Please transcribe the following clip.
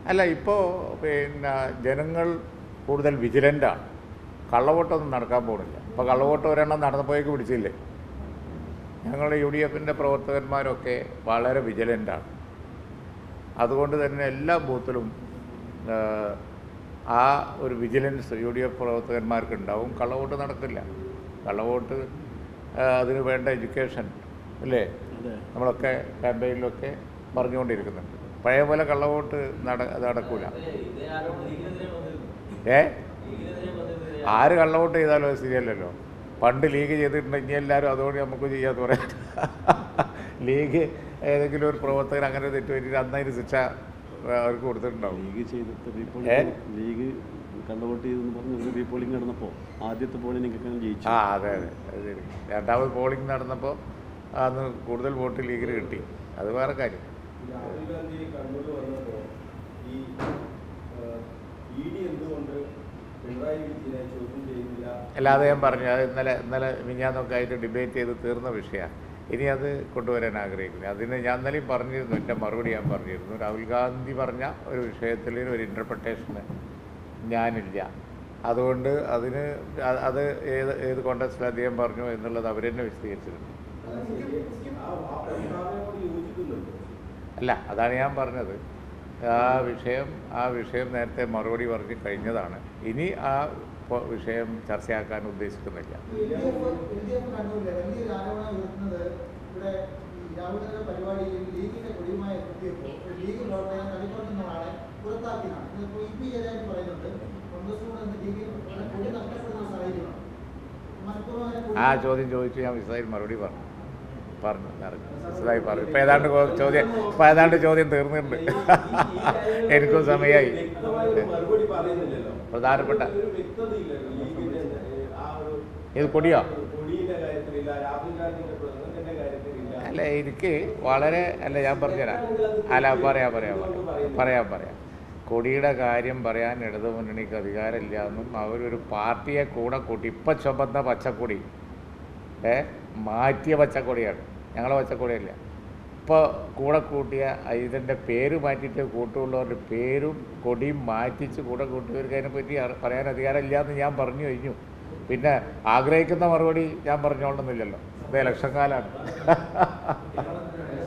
അല്ല, ഇപ്പോൾ പിന്നെ ജനങ്ങൾ കൂടുതൽ വിജിലൻ്റാണ്. കള്ളവോട്ടൊന്നും നടക്കാൻ പോകുന്നില്ല. ഇപ്പോൾ കള്ളവോട്ട് ഒരെണ്ണം നടന്നപ്പോഴേക്ക് പിടിച്ചില്ലേ. ഞങ്ങളുടെ UDFൻ്റെ പ്രവർത്തകന്മാരൊക്കെ വളരെ വിജിലൻ്റാണ്. അതുകൊണ്ട് തന്നെ എല്ലാ ബൂത്തിലും ആ ഒരു വിജിലൻസ് UDF പ്രവർത്തകന്മാർക്ക് ഉണ്ടാവും. കള്ളവോട്ട് നടക്കില്ല. കള്ളവോട്ട് അതിന് വേണ്ട എഡ്യൂക്കേഷൻ അല്ലേ നമ്മളൊക്കെ ക്യാമ്പയിനിലൊക്കെ പറഞ്ഞുകൊണ്ടിരിക്കുന്നുണ്ട്. പഴയ പോലെ കള്ളവോട്ട് നടക്കൂല. ആര് കള്ളവോട്ട് ചെയ്താലും അത് ശരിയല്ലല്ലോ. പണ്ട് ലീഗ് ചെയ്തിട്ടുണ്ടെങ്കിൽ എല്ലാവരും അതുകൊണ്ട് നമുക്ക് ചെയ്യാന്ന് പറയാം. ലീഗ് ഏതെങ്കിലും ഒരു പ്രവർത്തകർ അങ്ങനെ തെറ്റ് പറ്റിയിട്ട് അന്നതിന് ശിക്ഷ അവർക്ക് കൊടുത്തിട്ടുണ്ടാവും. ലീഗ് കള്ളവോട്ട് ചെയ്തെന്ന് പറഞ്ഞ് റീപോളിംഗ് നടന്നപ്പോൾ ആദ്യത്തെ പോളിംഗ് ജയിച്ചു. അതെ അതെ, അത് ശരി. രണ്ടാമത് പോളിംഗ് നടന്നപ്പോൾ അന്ന് കൂടുതൽ വോട്ട് ലീഗിന് കിട്ടി. അത് വേറെ കാര്യം. അല്ലാതെ ഞാൻ പറഞ്ഞു, അത് ഇന്നലെ മിഞ്ഞാന്നൊക്കെ ആയിട്ട് ഡിബേറ്റ് ചെയ്ത് തീർന്ന വിഷയമാണ്. ഇനി അത് കൊണ്ടുവരാൻ ആഗ്രഹിക്കുന്നു. അതിന് ഞാൻ ഇന്നലെയും പറഞ്ഞിരുന്നു, എൻ്റെ മറുപടി ഞാൻ പറഞ്ഞിരുന്നു. രാഹുൽ ഗാന്ധി പറഞ്ഞ ഒരു വിഷയത്തിൽ ഒരു ഇൻ്റർപ്രിട്ടേഷന് ഞാനില്ല. അതുകൊണ്ട് അത് ഏത് കോണ്ടക്സ്റ്റിൽ അദ്ദേഹം പറഞ്ഞു എന്നുള്ളത് അവർ തന്നെ വിശദീകരിച്ചിട്ടുണ്ട്. അല്ല, അതാണ് ഞാൻ പറഞ്ഞത്. ആ വിഷയം നേരത്തെ മറുപടി പറഞ്ഞ് കഴിഞ്ഞതാണ്. ഇനി ആ വിഷയം ചർച്ചയാക്കാൻ ഉദ്ദേശിക്കുന്നില്ല. ആ ചോദ്യം ചോദിച്ചു ഞാൻ വിശദമായി മറുപടി പറഞ്ഞു വിശദമായി പറഞ്ഞു. ഇപ്പം ഏതാണ്ട് ചോദ്യം തീർന്നിട്ടുണ്ട്. എനിക്കും സമയമായി. പ്രധാനപ്പെട്ട ഇത് കൊടിയോ? അല്ല, എനിക്ക് വളരെ ഞാൻ പറഞ്ഞുതരാം. അല്ല, പറയാം. കൊടിയുടെ കാര്യം പറയാൻ ഇടതുമുന്നണിക്ക് അധികാരമില്ല എന്നും അവരൊരു പാർട്ടിയെ കൂടെ കൂട്ടി ഇപ്പം ചുമന്ന പച്ചക്കൊടി മാറ്റിയ പച്ചക്കൊടിയാണ്, ഞങ്ങളെ പച്ചക്കൊടിയല്ല. ഇപ്പോൾ കൂടെ കൂട്ടിയ ഇതിൻ്റെ പേര് മാറ്റിയിട്ട് കൂട്ടുള്ളവരുടെ പേരും കൊടിയും മാറ്റിച്ച് കൂടെ കൂട്ടിയവർക്ക് അതിനെപ്പറ്റി പറയാൻ അധികാരമില്ല എന്ന് ഞാൻ പറഞ്ഞു കഴിഞ്ഞു. പിന്നെ ആഗ്രഹിക്കുന്ന മറുപടി ഞാൻ പറഞ്ഞോളുന്നില്ലല്ലോ. ഇത് ഇലക്ഷൻ കാലമാണ്.